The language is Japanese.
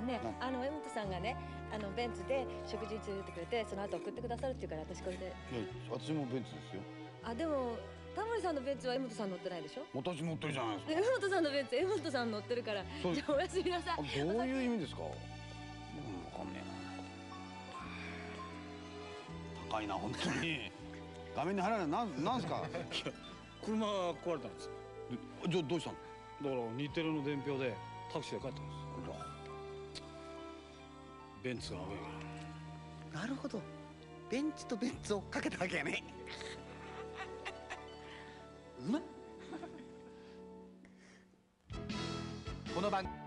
ね、江本さんがね、ベンツで食事に連れてってくれて、その後送ってくださるっていうから、私これで。 いや、私もベンツですよ。 でもタモリさんのベンツは江本さん乗ってないでしょ。 私乗ってるじゃないですか。 江本さんのベンツ江本さん乗ってるから、じゃあおやすみなさい。 どういう意味ですか。わかんねえな。高いな本当に。画面に入らない。なんすか。 車が壊れたんですよ。 じゃあどうしたの。 だから日テレの伝票でタクシーで帰ったんです。ベンツが危ない。 なるほど。ベンチとベンツをかけたわけやね。うまっ。この番